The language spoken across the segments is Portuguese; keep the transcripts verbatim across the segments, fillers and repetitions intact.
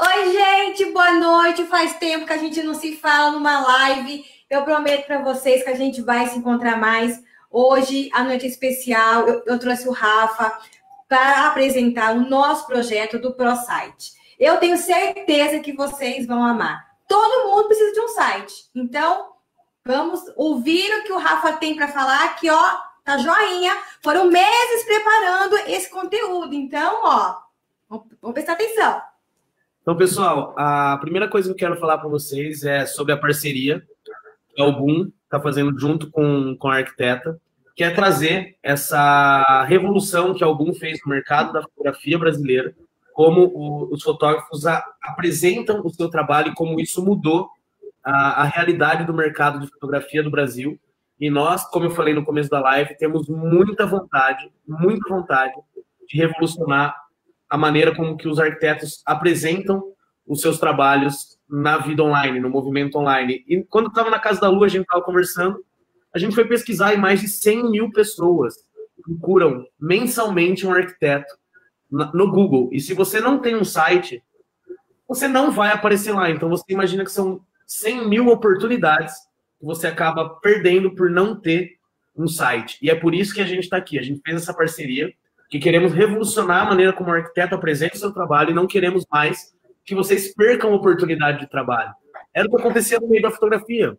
Oi, gente, boa noite. Faz tempo que a gente não se fala numa live. Eu prometo para vocês que a gente vai se encontrar mais. Hoje, a noite é especial. Eu, eu trouxe o Rafa para apresentar o nosso projeto do ProSite. Eu tenho certeza que vocês vão amar. Todo mundo precisa de um site. Então, vamos ouvir o que o Rafa tem para falar, que, ó, tá joinha. Foram meses preparando esse conteúdo. Então, ó, vamos prestar atenção. Então, pessoal, a primeira coisa que eu quero falar para vocês é sobre a parceria que a Album está fazendo junto com, com a Arquiteta, que é trazer essa revolução que a Album fez no mercado da fotografia brasileira, como o, os fotógrafos a, apresentam o seu trabalho e como isso mudou a, a realidade do mercado de fotografia do Brasil. E nós, como eu falei no começo da live, temos muita vontade, muita vontade de revolucionar a maneira como que os arquitetos apresentam os seus trabalhos na vida online, no movimento online. E quando estava na Casa da Lu, a gente estava conversando, a gente foi pesquisar e mais de cem mil pessoas procuram mensalmente um arquiteto no Google. E se você não tem um site, você não vai aparecer lá. Então você imagina que são cem mil oportunidades que você acaba perdendo por não ter um site. E é por isso que a gente está aqui. A gente fez essa parceria, que queremos revolucionar a maneira como o arquiteto apresenta o seu trabalho e não queremos mais que vocês percam oportunidade de trabalho. Era o que acontecia no meio da fotografia.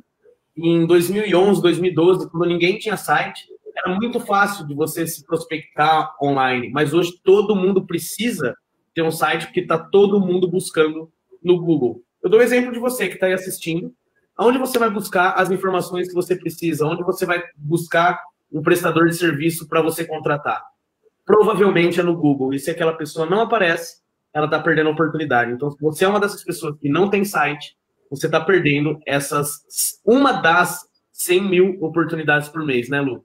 Em dois mil e onze, dois mil e doze, quando ninguém tinha site, era muito fácil de você se prospectar online, mas hoje todo mundo precisa ter um site porque está todo mundo buscando no Google. Eu dou um exemplo de você que está aí assistindo. Onde você vai buscar as informações que você precisa? Onde você vai buscar um prestador de serviço para você contratar? Provavelmente é no Google. E se aquela pessoa não aparece, ela está perdendo a oportunidade. Então, se você é uma dessas pessoas que não tem site, você está perdendo essas, uma das cem mil oportunidades por mês, né, Lu?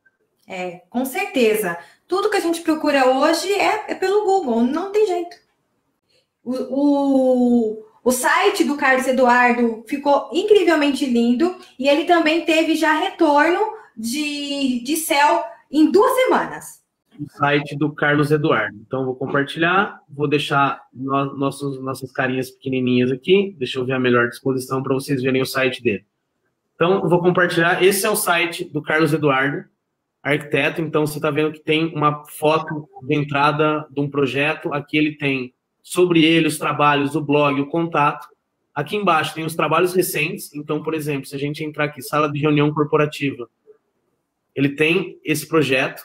É, com certeza. Tudo que a gente procura hoje é, é pelo Google, não tem jeito. O, o, o site do Carlos Eduardo ficou incrivelmente lindo e ele também teve já retorno de, de C E O em duas semanas. O site do Carlos Eduardo. Então, vou compartilhar, vou deixar no, nossos, nossas carinhas pequenininhas aqui, deixa eu ver a melhor disposição para vocês verem o site dele. Então, vou compartilhar, esse é o site do Carlos Eduardo, arquiteto. Então, você está vendo que tem uma foto de entrada de um projeto, aqui ele tem sobre ele os trabalhos, o blog, o contato. Aqui embaixo tem os trabalhos recentes. Então, por exemplo, se a gente entrar aqui, sala de reunião corporativa, ele tem esse projeto.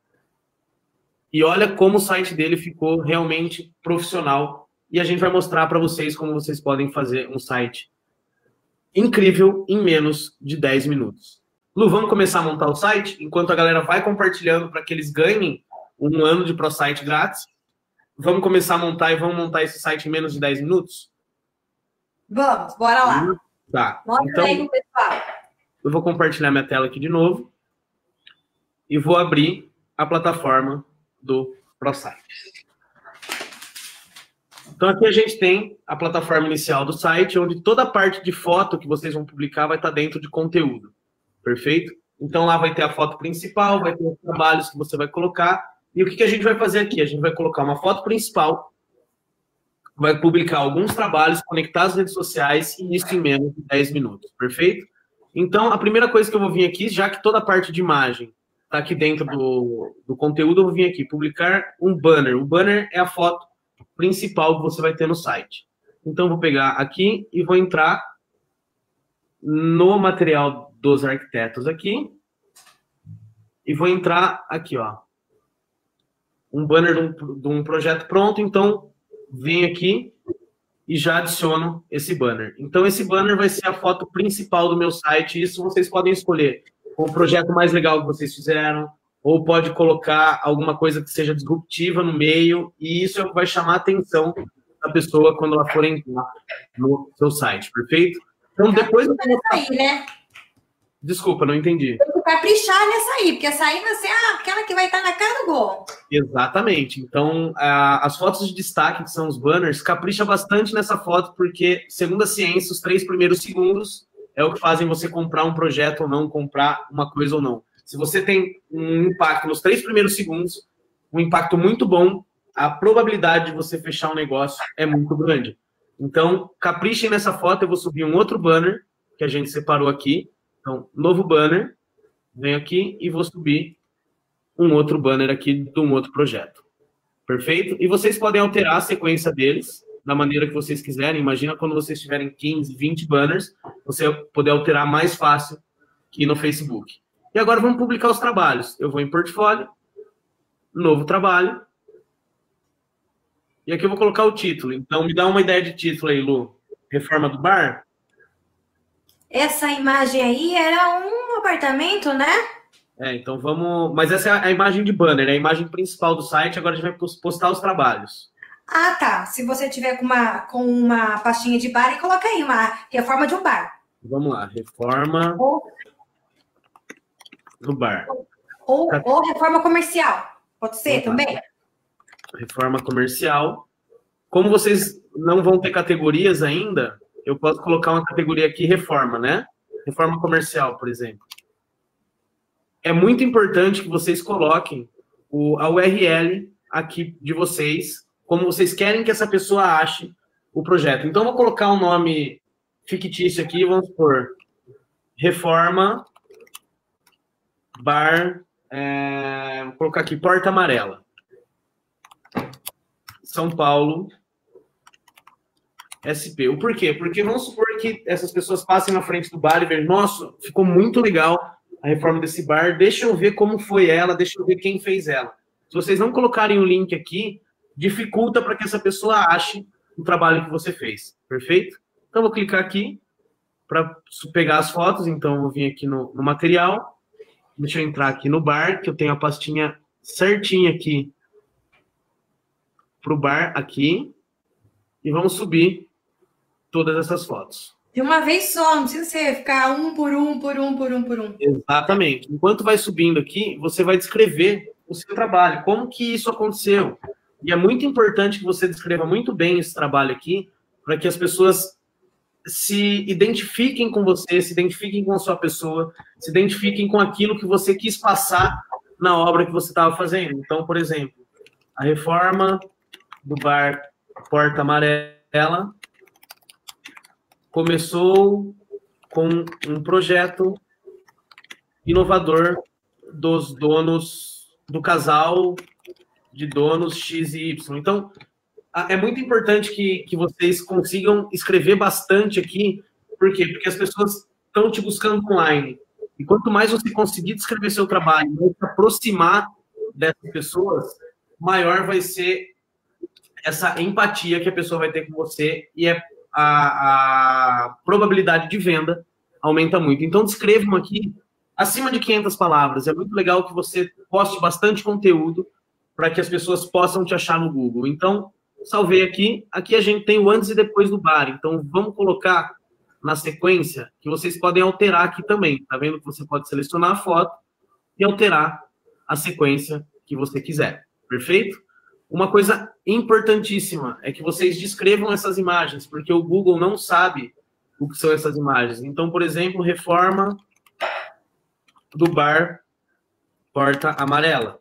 E olha como o site dele ficou realmente profissional. E a gente vai mostrar para vocês como vocês podem fazer um site incrível em menos de dez minutos. Lu, vamos começar a montar o site? Enquanto a galera vai compartilhando para que eles ganhem um ano de ProSite grátis. Vamos começar a montar e vamos montar esse site em menos de dez minutos? Vamos, bora lá. Tá. Mostra então, aí pro pessoal. Eu vou compartilhar minha tela aqui de novo. E vou abrir a plataforma do ProSite. Então, aqui a gente tem a plataforma inicial do site, onde toda a parte de foto que vocês vão publicar vai estar dentro de conteúdo. Perfeito? Então, lá vai ter a foto principal, vai ter os trabalhos que você vai colocar. E o que, que a gente vai fazer aqui? A gente vai colocar uma foto principal, vai publicar alguns trabalhos, conectar as redes sociais, e isso em menos de dez minutos. Perfeito? Então, a primeira coisa que eu vou vir aqui, já que toda a parte de imagem está aqui dentro do, do conteúdo, eu vou vir aqui, publicar um banner. O banner é a foto principal que você vai ter no site. Então, eu vou pegar aqui e vou entrar no material dos arquitetos aqui e vou entrar aqui, ó. Um banner de um, de um projeto pronto, então, vem aqui e já adiciono esse banner. Então, esse banner vai ser a foto principal do meu site, isso vocês podem escolher o projeto mais legal que vocês fizeram, ou pode colocar alguma coisa que seja disruptiva no meio, e isso vai chamar a atenção da pessoa quando ela for entrar no seu site, perfeito? Então, depois... Eu vou... aí, né? Desculpa, não entendi. Tem que caprichar nessa aí, porque essa aí vai ser ah, aquela que vai estar na cara do gol. Exatamente. Então, a, as fotos de destaque, que são os banners, capricha bastante nessa foto, porque, segundo a ciência, os três primeiros segundos é o que fazem você comprar um projeto ou não, comprar uma coisa ou não. Se você tem um impacto nos três primeiros segundos, um impacto muito bom, a probabilidade de você fechar um negócio é muito grande. Então, caprichem nessa foto, eu vou subir um outro banner que a gente separou aqui. Então, novo banner, venho aqui e vou subir um outro banner aqui de um outro projeto. Perfeito? E vocês podem alterar a sequência deles da maneira que vocês quiserem. Imagina quando vocês tiverem quinze, vinte banners, você vai poder alterar mais fácil que no Facebook. E agora vamos publicar os trabalhos. Eu vou em portfólio, novo trabalho. E aqui eu vou colocar o título. Então, me dá uma ideia de título aí, Lu. Reforma do bar? Essa imagem aí era um apartamento, né? É, então vamos... Mas essa é a imagem de banner, é a imagem principal do site. Agora a gente vai postar os trabalhos. Ah, tá. Se você tiver com uma, com uma pastinha de bar, coloca aí uma reforma de um bar. Vamos lá. Reforma ou, do bar. Ou, ou reforma comercial. Pode ser Vamos também? lá. Reforma comercial. Como vocês não vão ter categorias ainda, eu posso colocar uma categoria aqui, reforma, né? Reforma comercial, por exemplo. É muito importante que vocês coloquem o, a U R L aqui de vocês, como vocês querem que essa pessoa ache o projeto. Então, eu vou colocar um nome fictício aqui, vamos supor, reforma, bar, é, vou colocar aqui, Porta Amarela. São Paulo, S P. O porquê? Porque vamos supor que essas pessoas passem na frente do bar e vejam, nossa, ficou muito legal a reforma desse bar, deixa eu ver como foi ela, deixa eu ver quem fez ela. Se vocês não colocarem o link aqui, dificulta para que essa pessoa ache o trabalho que você fez. Perfeito? Então, eu vou clicar aqui para pegar as fotos. Então, eu vou vir aqui no, no material. Deixa eu entrar aqui no bar, que eu tenho a pastinha certinha aqui para o bar aqui. E vamos subir todas essas fotos. De uma vez só, não precisa ser ficar um por um, por um, por um, por um. Exatamente. Enquanto vai subindo aqui, você vai descrever o seu trabalho, como que isso aconteceu. E é muito importante que você descreva muito bem esse trabalho aqui, para que as pessoas se identifiquem com você, se identifiquem com a sua pessoa, se identifiquem com aquilo que você quis passar na obra que você estava fazendo. Então, por exemplo, a reforma do bar Porta Amarela começou com um projeto inovador dos donos, do casal de donos X e Y. Então, é muito importante que, que vocês consigam escrever bastante aqui. Por quê? Porque as pessoas estão te buscando online. E quanto mais você conseguir descrever seu trabalho, mais se aproximar dessas pessoas, maior vai ser essa empatia que a pessoa vai ter com você e é a, a probabilidade de venda aumenta muito. Então, descrevam aqui acima de quinhentas palavras. É muito legal que você poste bastante conteúdo para que as pessoas possam te achar no Google. Então, salvei aqui. Aqui a gente tem o antes e depois do bar. Então, vamos colocar na sequência que vocês podem alterar aqui também. Tá vendo que você pode selecionar a foto e alterar a sequência que você quiser. Perfeito? Uma coisa importantíssima é que vocês descrevam essas imagens, porque o Google não sabe o que são essas imagens. Então, por exemplo, reforma do bar Porta Amarela.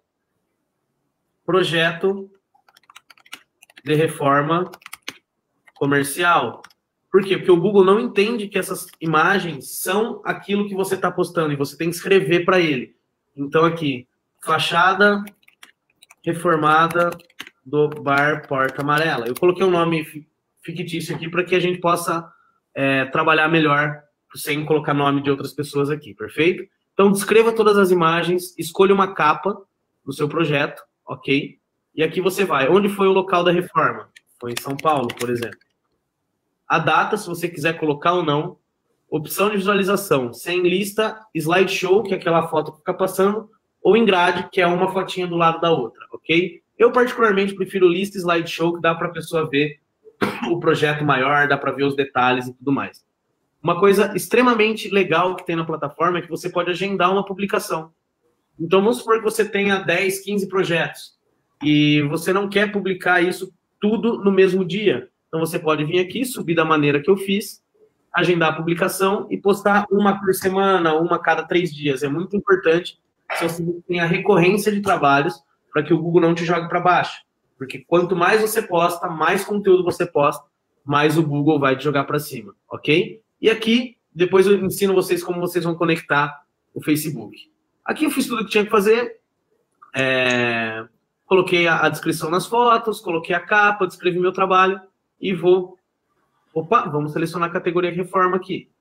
Projeto de reforma comercial. Por quê? Porque o Google não entende que essas imagens são aquilo que você está postando e você tem que escrever para ele. Então, aqui, fachada reformada do bar Porta Amarela. Eu coloquei um nome fictício aqui para que a gente possa é, trabalhar melhor sem colocar nome de outras pessoas aqui, perfeito? Então, descreva todas as imagens, escolha uma capa do seu projeto, ok? E aqui você vai. Onde foi o local da reforma? Foi em São Paulo, por exemplo. A data, se você quiser colocar ou não. Opção de visualização, sem lista, slideshow, que é aquela foto que fica passando, ou em grade, que é uma fotinha do lado da outra, ok? Eu, particularmente, prefiro lista e slideshow, que dá para a pessoa ver o projeto maior, dá para ver os detalhes e tudo mais. Uma coisa extremamente legal que tem na plataforma é que você pode agendar uma publicação. Então, vamos supor que você tenha dez, quinze projetos e você não quer publicar isso tudo no mesmo dia. Então, você pode vir aqui, subir da maneira que eu fiz, agendar a publicação e postar uma por semana, uma a cada três dias. É muito importante que você tenha recorrência de trabalhos para que o Google não te jogue para baixo. Porque quanto mais você posta, mais conteúdo você posta, mais o Google vai te jogar para cima, ok? E aqui, depois eu ensino vocês como vocês vão conectar o Facebook. Aqui eu fiz tudo que tinha que fazer. É... Coloquei a, a descrição nas fotos, coloquei a capa, descrevi meu trabalho e vou... Opa, vamos selecionar a categoria reforma aqui.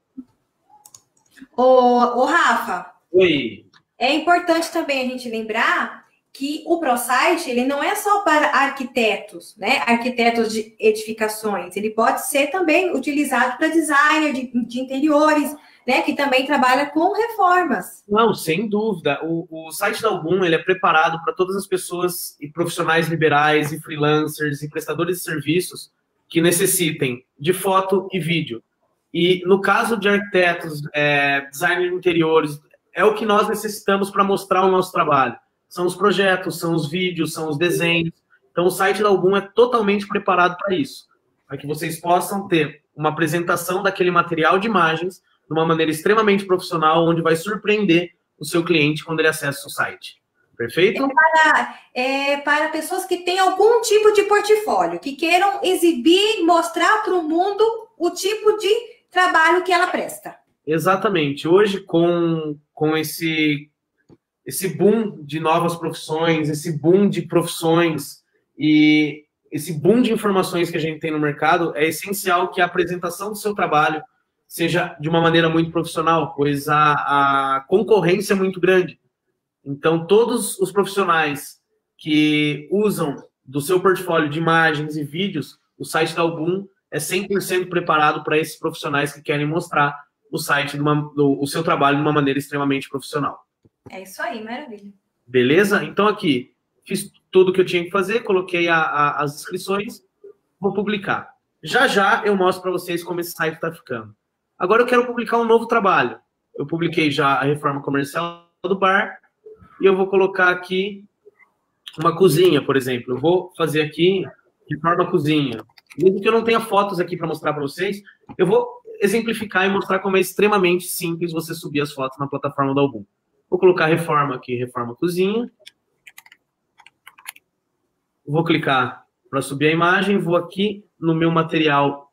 Ô, ô Rafa. Oi. É importante também a gente lembrar que o ProSite, ele não é só para arquitetos, né? Arquitetos de edificações. Ele pode ser também utilizado para designer de, de interiores, né? Que também trabalha com reformas. Não, sem dúvida. O, o site da Algum, ele é preparado para todas as pessoas e profissionais liberais e freelancers e prestadores de serviços que necessitem de foto e vídeo. E no caso de arquitetos, é, designer de interiores, é o que nós necessitamos para mostrar o nosso trabalho. São os projetos, são os vídeos, são os desenhos. Então, o site da Algum é totalmente preparado para isso. Para que vocês possam ter uma apresentação daquele material de imagens de uma maneira extremamente profissional, onde vai surpreender o seu cliente quando ele acessa o site. Perfeito? É para, é para pessoas que têm algum tipo de portfólio, que queiram exibir, mostrar para o mundo o tipo de trabalho que ela presta. Exatamente. Hoje, com, com esse, esse boom de novas profissões, esse boom de profissões e esse boom de informações que a gente tem no mercado, é essencial que a apresentação do seu trabalho seja de uma maneira muito profissional, pois a, a concorrência é muito grande. Então, todos os profissionais que usam do seu portfólio de imagens e vídeos, o site da Algum é cem por cento preparado para esses profissionais que querem mostrar o site, de uma, do, o seu trabalho de uma maneira extremamente profissional. É isso aí, maravilha. Beleza? Então, aqui, fiz tudo o que eu tinha que fazer, coloquei a, a, as inscrições, vou publicar. Já já eu mostro para vocês como esse site está ficando. Agora eu quero publicar um novo trabalho. Eu publiquei já a reforma comercial do bar e eu vou colocar aqui uma cozinha, por exemplo. Eu vou fazer aqui reforma cozinha. Mesmo que eu não tenha fotos aqui para mostrar para vocês, eu vou exemplificar e mostrar como é extremamente simples você subir as fotos na plataforma da Algum. Vou colocar reforma aqui, reforma cozinha. Vou clicar para subir a imagem, vou aqui no meu material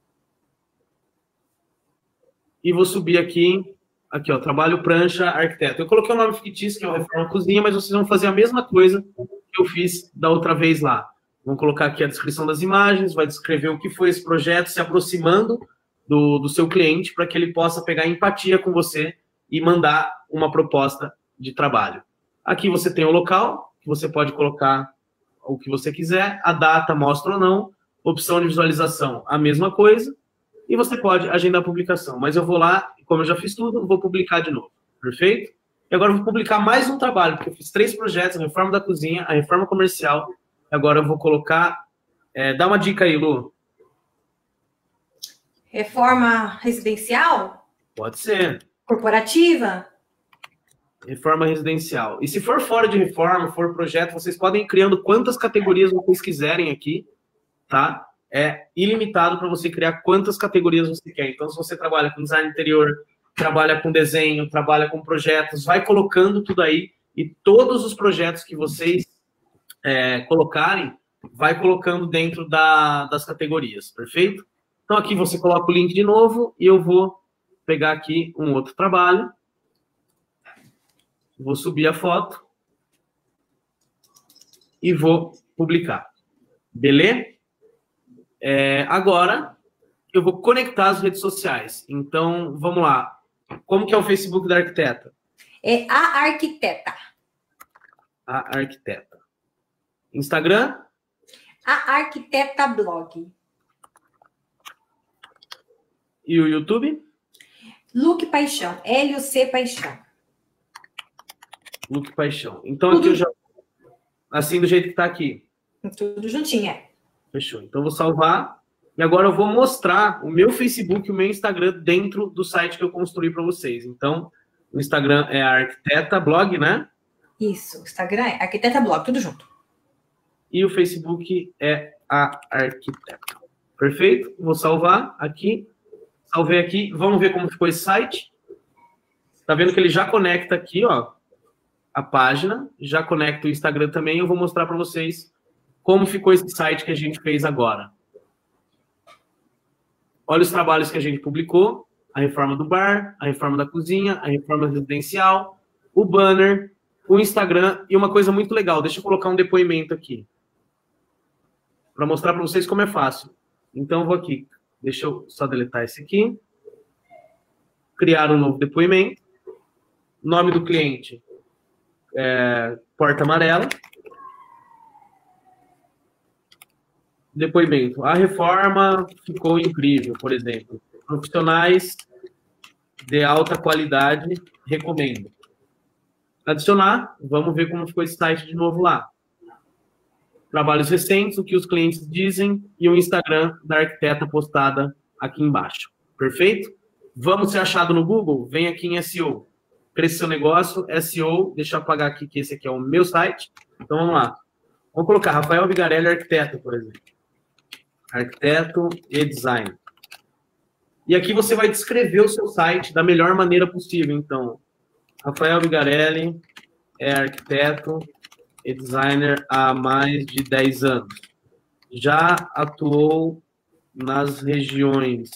e vou subir aqui, aqui ó, trabalho prancha arquiteto. Eu coloquei o nome fictício, que é o reforma cozinha, mas vocês vão fazer a mesma coisa que eu fiz da outra vez lá. Vão colocar aqui a descrição das imagens, vai descrever o que foi esse projeto, se aproximando do, do seu cliente, para que ele possa pegar empatia com você e mandar uma proposta de trabalho. Aqui você tem o local, que você pode colocar o que você quiser, a data mostra ou não, opção de visualização, a mesma coisa, e você pode agendar a publicação. Mas eu vou lá, como eu já fiz tudo, vou publicar de novo. Perfeito? E agora eu vou publicar mais um trabalho, porque eu fiz três projetos, a reforma da cozinha, a reforma comercial. Agora eu vou colocar... É, dá uma dica aí, Lu. Reforma residencial? Pode ser. Corporativa? Reforma residencial. E se for fora de reforma, for projeto, vocês podem ir criando quantas categorias vocês quiserem aqui, tá? É ilimitado para você criar quantas categorias você quer. Então, se você trabalha com design interior, trabalha com desenho, trabalha com projetos, vai colocando tudo aí e todos os projetos que vocês é, colocarem, vai colocando dentro da, das categorias, perfeito? Então, aqui você coloca o link de novo e eu vou pegar aqui um outro trabalho. Vou subir a foto e vou publicar. Beleza? É, agora, eu vou conectar as redes sociais. Então, vamos lá. Como que é o Facebook da arquiteta? É a arquiteta. A arquiteta. Instagram? A arquiteta blog. E o YouTube? Luke Paixão. L U C Paixão. Luke Paixão. Então, aqui eu já... Assim, do jeito que está aqui. Tudo juntinho, é. Fechou. Então, eu vou salvar. E agora eu vou mostrar o meu Facebook e o meu Instagram dentro do site que eu construí para vocês. Então, o Instagram é a Arquiteta Blog, né? Isso. O Instagram é Arquiteta Blog, tudo junto. E o Facebook é a Arquiteta. Perfeito? Vou salvar aqui. Salvei aqui. Vamos ver como ficou esse site. Tá vendo que ele já conecta aqui, ó, a página. Já conecta o Instagram também. Eu vou mostrar para vocês como ficou esse site que a gente fez agora. Olha os trabalhos que a gente publicou, a reforma do bar, a reforma da cozinha, a reforma residencial, o banner, o Instagram e uma coisa muito legal. Deixa eu colocar um depoimento aqui, para mostrar para vocês como é fácil. Então, eu vou aqui. Deixa eu só deletar esse aqui. Criar um novo depoimento. Nome do cliente, é, Porta Amarela. Depoimento. A reforma ficou incrível, por exemplo. Profissionais de alta qualidade, recomendo. Adicionar, vamos ver como ficou esse site de novo lá. Trabalhos recentes, o que os clientes dizem e o Instagram da arquiteta postada aqui embaixo. Perfeito? Vamos ser achado no Google? Vem aqui em S E O. Crescer seu negócio, S E O. Deixa eu apagar aqui que esse aqui é o meu site. Então vamos lá. Vamos colocar Rafael Vigarelli, arquiteto, por exemplo. Arquiteto e design. E aqui você vai descrever o seu site da melhor maneira possível. Então, Rafael Vigarelli é arquiteto e designer há mais de dez anos. Já atuou nas regiões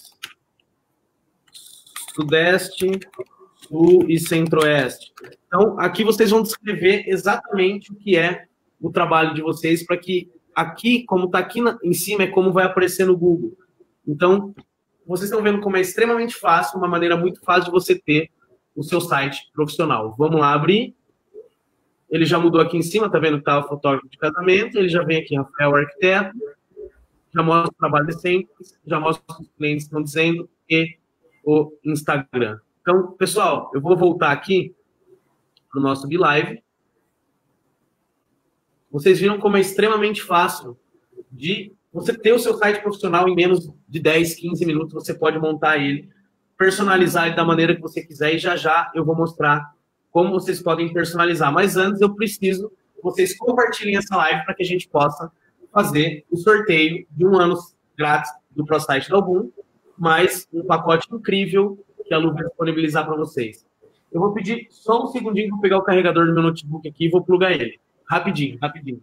Sudeste, Sul e Centro-Oeste. Então, aqui vocês vão descrever exatamente o que é o trabalho de vocês, para que aqui, como está aqui na, em cima, é como vai aparecer no Google. Então, vocês estão vendo como é extremamente fácil, uma maneira muito fácil de você ter o seu site profissional. Vamos lá abrir. Ele já mudou aqui em cima, tá vendo que tá o fotógrafo de casamento, ele já vem aqui, Rafael Arquiteto, já mostra o trabalho recente, já mostra o que os clientes estão dizendo e o Instagram. Então, pessoal, eu vou voltar aqui para o nosso BeLive. Vocês viram como é extremamente fácil de você ter o seu site profissional em menos de dez, quinze minutos, você pode montar ele, personalizar ele da maneira que você quiser e já já eu vou mostrar como vocês podem personalizar. Mas antes eu preciso que vocês compartilhem essa live para que a gente possa fazer o sorteio de um ano grátis do ProSite da Algum, mais um pacote incrível que a Lu vai disponibilizar para vocês. Eu vou pedir só um segundinho para pegar o carregador do meu notebook aqui e vou plugar ele. Rapidinho, rapidinho.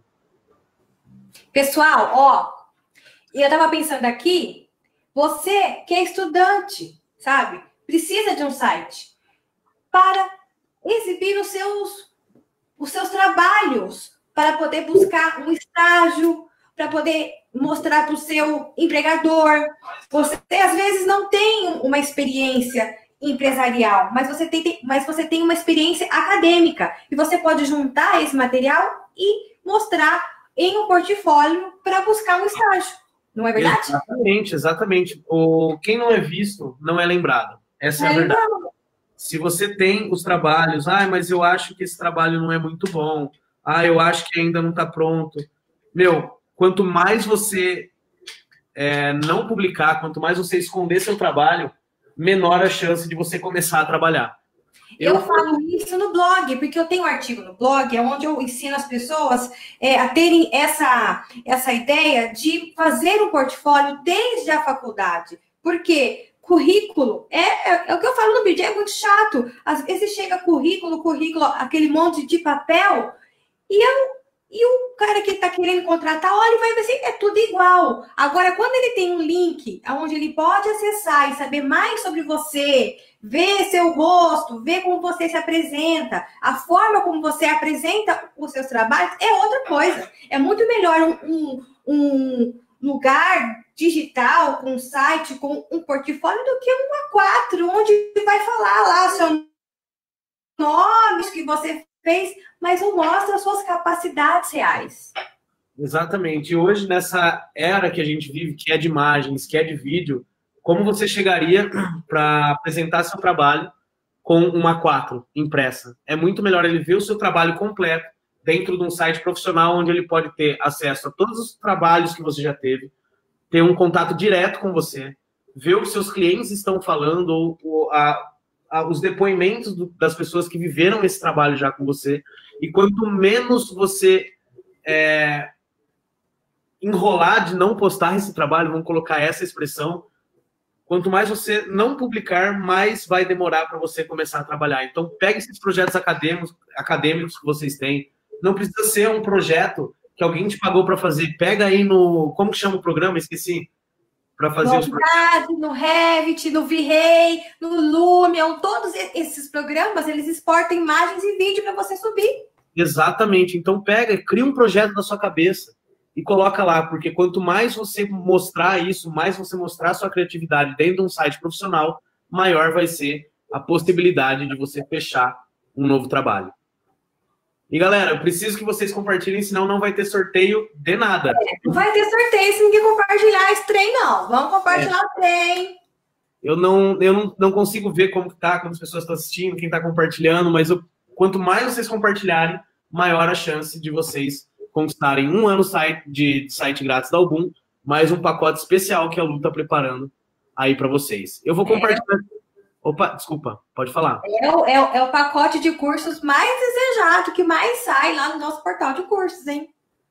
Pessoal, ó, eu tava pensando aqui, você que é estudante, sabe? Precisa de um site para exibir os seus, os seus trabalhos, para poder buscar um estágio, para poder mostrar para o seu empregador. Você, às vezes, não tem uma experiência empresarial, mas você tem, mas você tem uma experiência acadêmica. E você pode juntar esse material e mostrar em um portfólio para buscar um estágio. Não é verdade? Exatamente, exatamente. O, quem não é visto, não é lembrado. Essa é, é a verdade. Legal. Se você tem os trabalhos, ah, mas eu acho que esse trabalho não é muito bom, ah, eu acho que ainda não está pronto. Meu, quanto mais você é, não publicar, quanto mais você esconder seu trabalho, menor a chance de você começar a trabalhar. Eu, eu falo isso no blog, porque eu tenho um artigo no blog, onde eu ensino as pessoas é, a terem essa, essa ideia de fazer um portfólio desde a faculdade. Porque currículo, é, é, é o que eu falo no vídeo, é muito chato. Às vezes chega currículo, currículo, aquele monte de papel, e, eu, e o cara que está querendo contratar, olha e vai ver se é tudo igual. Agora, quando ele tem um link onde ele pode acessar e saber mais sobre você, ver seu rosto, ver como você se apresenta, a forma como você apresenta os seus trabalhos, é outra coisa. É muito melhor um, um, um lugar digital, com um site, com um portfólio, do que um A quatro, onde vai falar lá seus nomes que você fez, mas não mostra as suas capacidades reais. Exatamente. E hoje, nessa era que a gente vive, que é de imagens, que é de vídeo, como você chegaria para apresentar seu trabalho com uma A quatro impressa? É muito melhor ele ver o seu trabalho completo dentro de um site profissional, onde ele pode ter acesso a todos os trabalhos que você já teve, ter um contato direto com você, ver o que seus clientes estão falando, ou, ou a, a, os depoimentos do, das pessoas que viveram esse trabalho já com você. E quanto menos você é, enrolar de não postar esse trabalho, vamos colocar essa expressão, quanto mais você não publicar, mais vai demorar para você começar a trabalhar. Então, pegue esses projetos acadêmicos, acadêmicos que vocês têm. Não precisa ser um projeto que alguém te pagou para fazer, pega aí no... Como que chama o programa? Esqueci. Para fazer no os programas. No Revit, no V-Ray, no Lumion, todos esses programas, eles exportam imagens e vídeo para você subir. Exatamente. Então pega, cria um projeto na sua cabeça e coloca lá, porque quanto mais você mostrar isso, mais você mostrar a sua criatividade dentro de um site profissional, maior vai ser a possibilidade de você fechar um novo trabalho. E, galera, eu preciso que vocês compartilhem, senão não vai ter sorteio de nada. É, não vai ter sorteio se ninguém compartilhar esse trem, não. Vamos compartilhar é. o trem. Eu, não, eu não, não consigo ver como tá, quantas pessoas estão assistindo, quem está compartilhando, mas eu, quanto mais vocês compartilharem, maior a chance de vocês conquistarem um ano de site grátis da Album, mais um pacote especial que a Lu está preparando aí para vocês. Eu vou compartilhar... É. Opa, desculpa, pode falar. É o, é, o, é o pacote de cursos mais desejado, que mais sai lá no nosso portal de cursos, hein?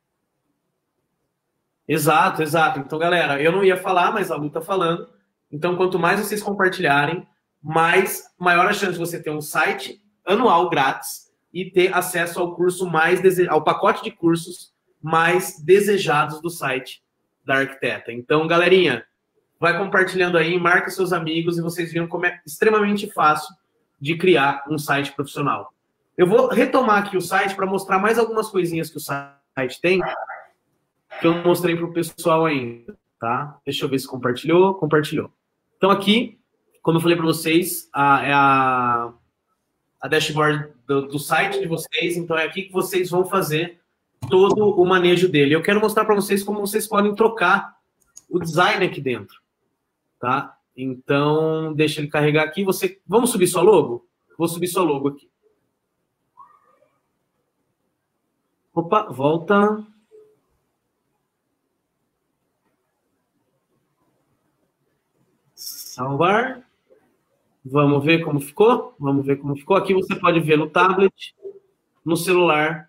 Exato, exato. Então, galera, eu não ia falar, mas a Lu tá falando. Então, quanto mais vocês compartilharem, mais maior a chance de você ter um site anual grátis e ter acesso ao curso mais dese... ao pacote de cursos mais desejados do site da Arquiteta. Então, galerinha, vai compartilhando aí, marca seus amigos e vocês viram como é extremamente fácil de criar um site profissional. Eu vou retomar aqui o site para mostrar mais algumas coisinhas que o site tem, que eu não mostrei para o pessoal ainda, tá? Deixa eu ver se compartilhou. Compartilhou. Então aqui, como eu falei para vocês, a, é a, a dashboard do, do site de vocês, então é aqui que vocês vão fazer todo o manejo dele. Eu quero mostrar para vocês como vocês podem trocar o design aqui dentro. Tá? Então, deixa ele carregar aqui. Você... Vamos subir sua logo? Vou subir sua logo aqui. Opa, volta. Salvar. Vamos ver como ficou? Vamos ver como ficou. Aqui você pode ver no tablet, no celular,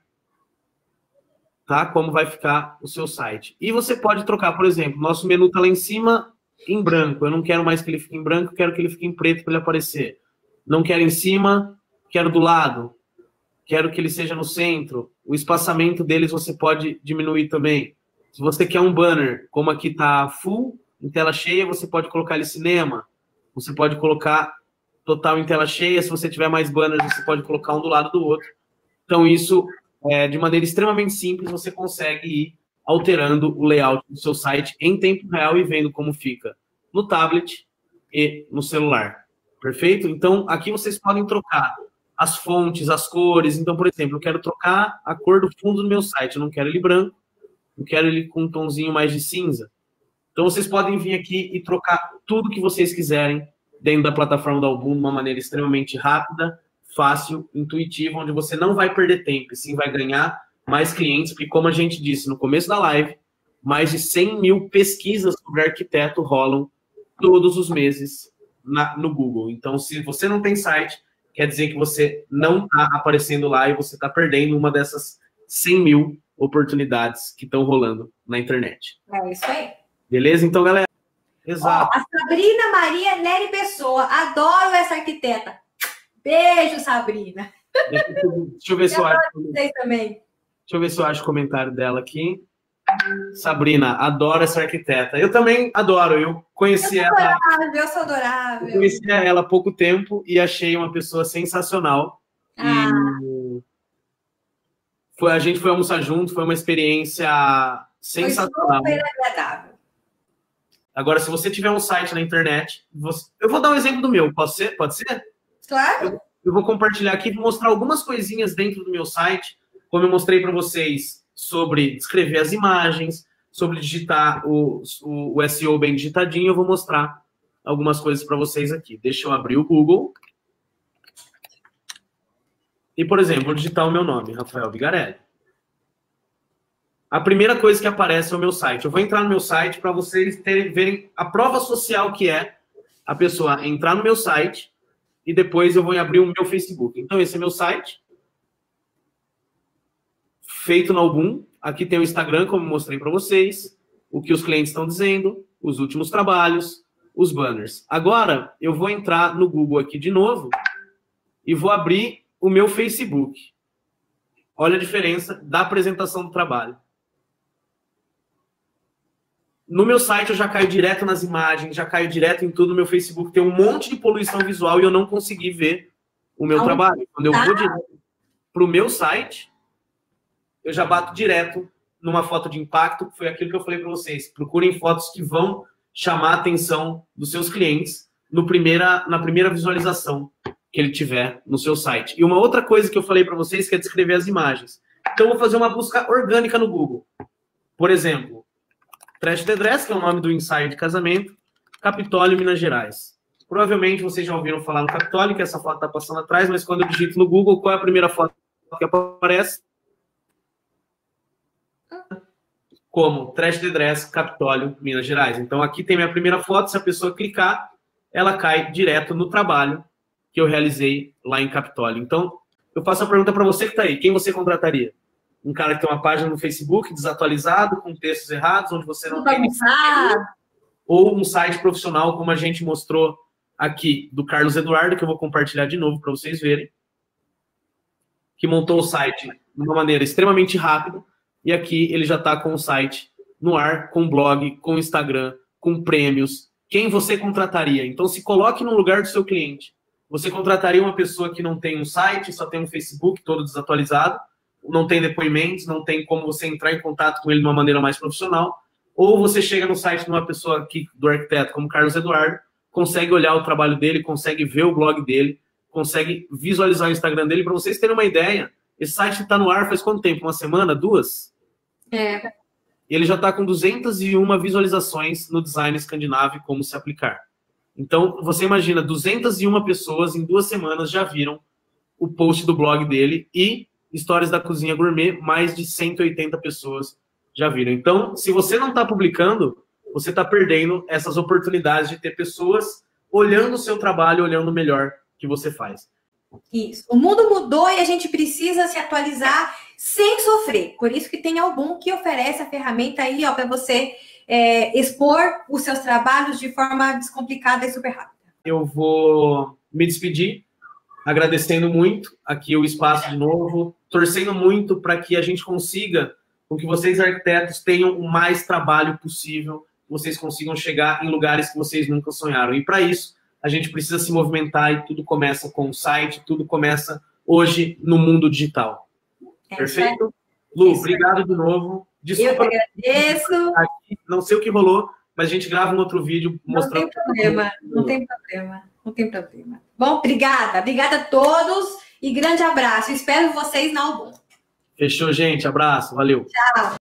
tá? Como vai ficar o seu site. E você pode trocar, por exemplo, nosso menu está lá em cima em branco. Eu não quero mais que ele fique em branco, quero que ele fique em preto para ele aparecer. Não quero em cima, quero do lado. Quero que ele seja no centro. O espaçamento deles você pode diminuir também. Se você quer um banner, como aqui está full, em tela cheia, você pode colocar ele cinema. Você pode colocar total em tela cheia. Se você tiver mais banners, você pode colocar um do lado do outro. Então, isso, é, de maneira extremamente simples, você consegue ir alterando o layout do seu site em tempo real e vendo como fica no tablet e no celular. Perfeito? Então, aqui vocês podem trocar as fontes, as cores. Então, por exemplo, eu quero trocar a cor do fundo do meu site. Eu não quero ele branco, eu quero ele com um tomzinho mais de cinza. Então, vocês podem vir aqui e trocar tudo que vocês quiserem dentro da plataforma da Album de uma maneira extremamente rápida, fácil, intuitiva, onde você não vai perder tempo, e sim vai ganhar mais clientes, porque como a gente disse no começo da live, mais de cem mil pesquisas sobre arquiteto rolam todos os meses na, no Google. Então, se você não tem site, quer dizer que você não está aparecendo lá e você está perdendo uma dessas cem mil oportunidades que estão rolando na internet. É isso aí. Beleza? Então, galera, exato. Ó, a Sabrina Maria Nery Pessoa, adoro essa arquiteta. Beijo, Sabrina. Deixa eu, deixa eu ver se eu acho. Vocês também. Deixa eu ver se eu acho o comentário dela aqui. Sabrina, adoro essa arquiteta. Eu também adoro. Eu conheci eu ela. Adorável, eu sou adorável. Eu conheci ela há pouco tempo e achei uma pessoa sensacional. Ah. E foi, a gente foi almoçar junto, foi uma experiência sensacional. Foi super agradável. Agora, se você tiver um site na internet, você... eu vou dar um exemplo do meu. Pode ser? Pode ser? Claro. Eu, eu vou compartilhar aqui e vou mostrar algumas coisinhas dentro do meu site, como eu mostrei para vocês sobre escrever as imagens, sobre digitar o, o, o S E O bem digitadinho. Eu vou mostrar algumas coisas para vocês aqui. Deixa eu abrir o Google. E, por exemplo, vou digitar o meu nome, Rafael Vigarelli. A primeira coisa que aparece é o meu site. Eu vou entrar no meu site para vocês terem, verem a prova social que é a pessoa entrar no meu site e depois eu vou abrir o meu Facebook. Então, esse é meu site. Feito no Album. Aqui tem o Instagram, como eu mostrei para vocês. O que os clientes estão dizendo. Os últimos trabalhos. Os banners. Agora, eu vou entrar no Google aqui de novo e vou abrir o meu Facebook. Olha a diferença da apresentação do trabalho. No meu site eu já caio direto nas imagens, já caio direto em tudo. No meu Facebook tem um monte de poluição visual e eu não consegui ver o meu Aonde trabalho. Quando eu tá? vou direto para o meu site, eu já bato direto numa foto de impacto, que foi aquilo que eu falei para vocês. Procurem fotos que vão chamar a atenção dos seus clientes no primeira, na primeira visualização que ele tiver no seu site. E uma outra coisa que eu falei para vocês que é descrever as imagens. Então, eu vou fazer uma busca orgânica no Google. Por exemplo, Trash the Dress, que é o nome do ensaio de casamento, Capitólio, Minas Gerais. Provavelmente vocês já ouviram falar no Capitólio, que essa foto está passando atrás, mas quando eu digito no Google, qual é a primeira foto que aparece? Como Trash the Dress, Capitólio, Minas Gerais. Então, aqui tem minha primeira foto. Se a pessoa clicar, ela cai direto no trabalho que eu realizei lá em Capitólio. Então, eu faço a pergunta para você que está aí. Quem você contrataria? Um cara que tem uma página no Facebook desatualizado, com textos errados, onde você não tem... Ou um site profissional, como a gente mostrou aqui, do Carlos Eduardo, que eu vou compartilhar de novo para vocês verem, que montou o site de uma maneira extremamente rápida, e aqui ele já está com o site no ar, com blog, com Instagram, com prêmios. Quem você contrataria? Então, se coloque no lugar do seu cliente. Você contrataria uma pessoa que não tem um site, só tem um Facebook todo desatualizado, não tem depoimentos, não tem como você entrar em contato com ele de uma maneira mais profissional, ou você chega no site de uma pessoa aqui, do arquiteto, como Carlos Eduardo, consegue olhar o trabalho dele, consegue ver o blog dele, consegue visualizar o Instagram dele. Para vocês terem uma ideia, esse site está no ar faz quanto tempo? Uma semana? Duas? É. Ele já está com duzentas e uma visualizações no Design Escandinavo, como se aplicar. Então, você imagina, duzentas e uma pessoas em duas semanas já viram o post do blog dele e Histórias da Cozinha Gourmet, mais de cento e oitenta pessoas já viram. Então, se você não está publicando, você está perdendo essas oportunidades de ter pessoas olhando o seu trabalho, olhando o melhor que você faz. Isso. O mundo mudou e a gente precisa se atualizar sem sofrer. Por isso que tem algum que oferece a ferramenta aí, ó, para você é, expor os seus trabalhos de forma descomplicada e super rápida. Eu vou me despedir, agradecendo muito aqui o espaço de novo, torcendo muito para que a gente consiga, com que vocês arquitetos tenham o mais trabalho possível, vocês consigam chegar em lugares que vocês nunca sonharam. E para isso, a gente precisa se movimentar e tudo começa com o site, tudo começa hoje no mundo digital. É, perfeito? É. Lu, isso. Obrigado de novo. Desculpa. Eu que agradeço. Aqui, não sei o que rolou, mas a gente grava um outro vídeo mostrando. Não tem problema, não tem problema, não tem problema. Bom, obrigada. Obrigada a todos e grande abraço. Espero vocês na Album. Fechou, gente. Abraço. Valeu. Tchau.